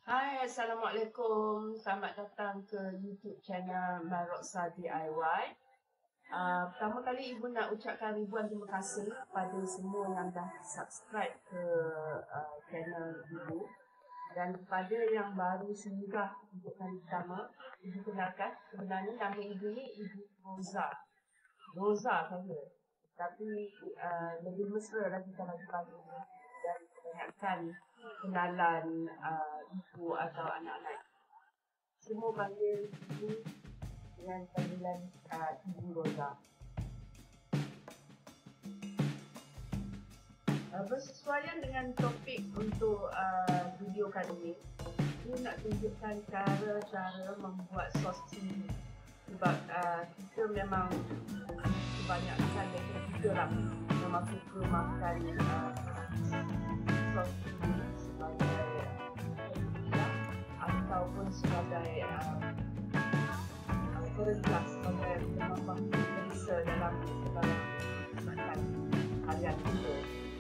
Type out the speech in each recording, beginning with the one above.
Hai, Assalamualaikum. Selamat datang ke YouTube channel Maroksa DIY. Pertama kali Ibu nak ucapkan ribuan terima kasih kepada semua yang dah subscribe ke channel Ibu. Dan kepada yang baru singgah untuk kali pertama, Ibu kenalkan, sebenarnya nama Ibu ni Ibu Roza. Roza saja. Tapi lebih mesra lagi kalau dipanggil dan kebanyakan kenalan ibu atau anak-anak. Semua panggil ibu dengan panggilan Ibu Roza. Bersesuaian dengan topik untuk video kali ini, saya nak tunjukkan cara-cara membuat sos cili. Sebab kita memang kebanyakan daripada kita lah memang suka makan sos cili sebagai ataupun sebagai perentas, sebagai penambah selesa dalam makan harian kita.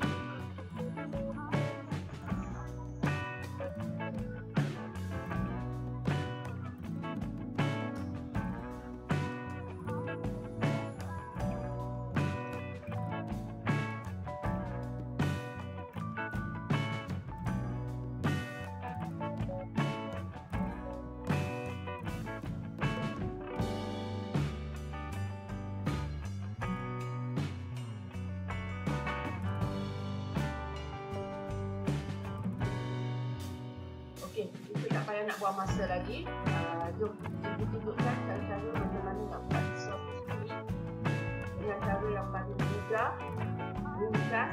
Okey, kita tak payah nak buang masa lagi. Jom Ibu tunjukkan cara bagaimana nak buat sos cili dengan cara yang paling mudah, ringkas.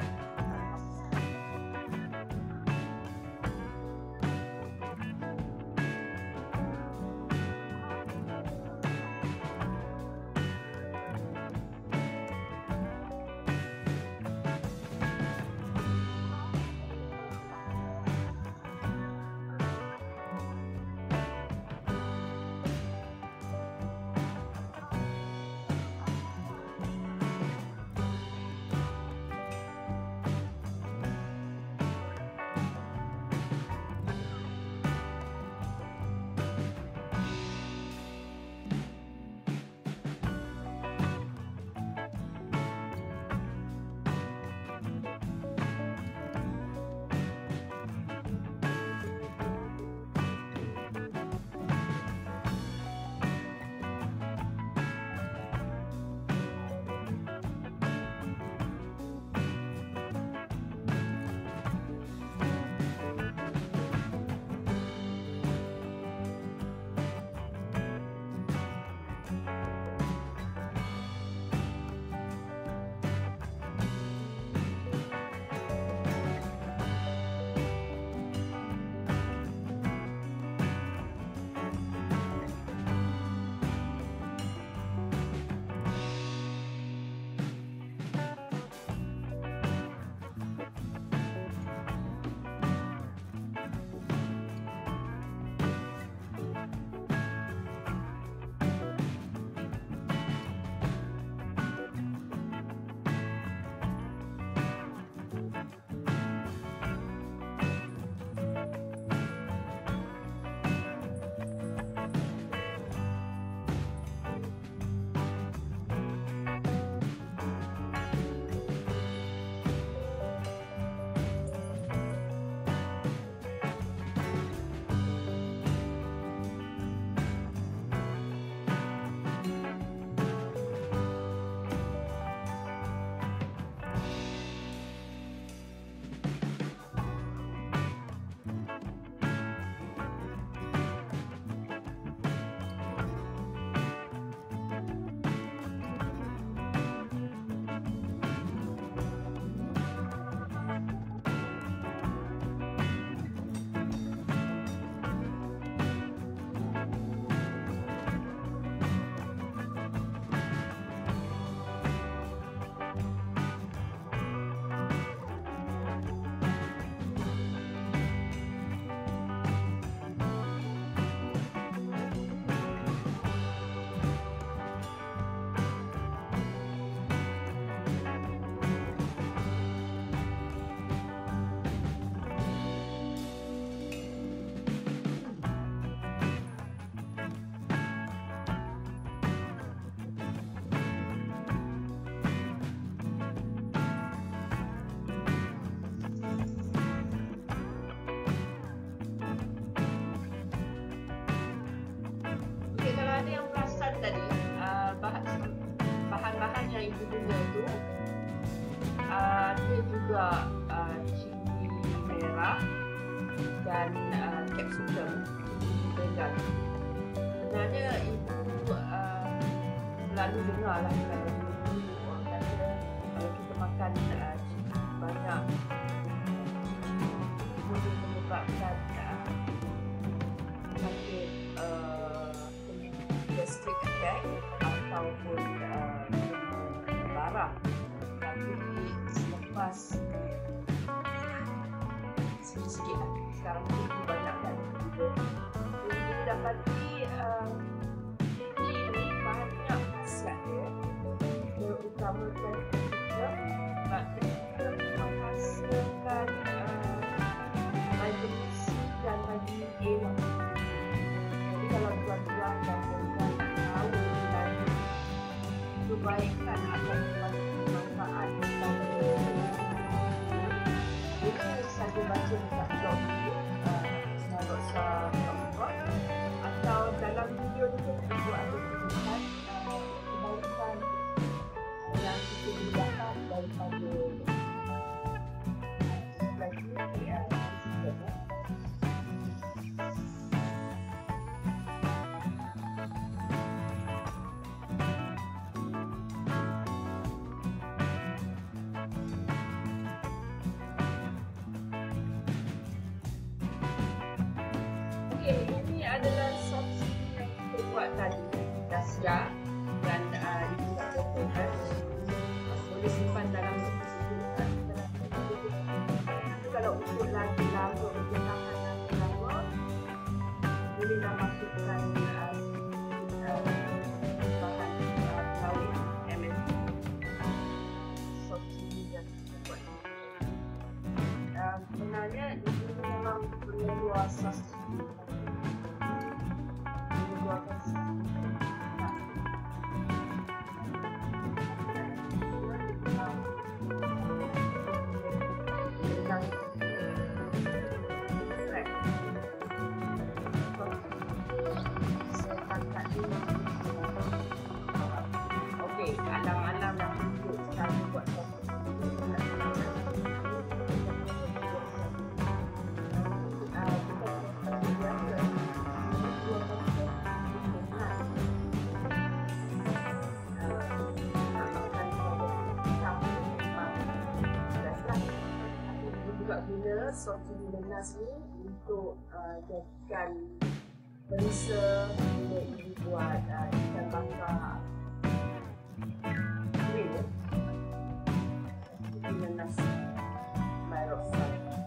Daripada yang perasan tadi, bahan-bahan yang ibu guna itu dia juga cili merah dan capsicum dengan. Sebenarnya ibu selalu dengar lah kalau orang kata kalau kita makan cili banyak boleh menyebabkan sakit gastric attack ataupun darah. Tapi selepas sikit-sikit lah, sekarang itu banyak kan kita dapati ini banyak khasiat dia, terutamakan sebab kita menghasilkan vitamin C dan vitamin A. Jadi kalau tuan-tuan dan puan-puan tahu dan kebaikan atau manfaat daripada itu, saja baca dekat blog Marosa.com atau dalam video itu ibu ada tunjukkan kebaikan yang kita dapatkan daripada ini adalah sos yang kita buat tadi, dah siap dan digunakan boleh simpan dalam tapi kalau untuk lagi lama, untuk tahan lagi lama, bolehlah masukkan bahan lauk MSG, sos cili dan kita buat. Sebenarnya ini memang luar sos cili. Okey, alam-alam yang untuk cara buat sos. Guna sos cili lenas ni untuk jadikan perisa bila ibu buat ikan bakar grill cili lenas Marosa.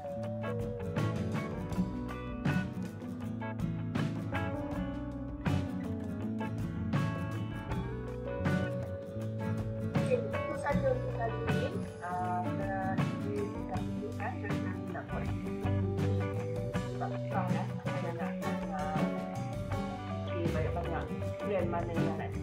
Okey, itu saja untuk kali ini. Banyak-banyak brand mana yang nak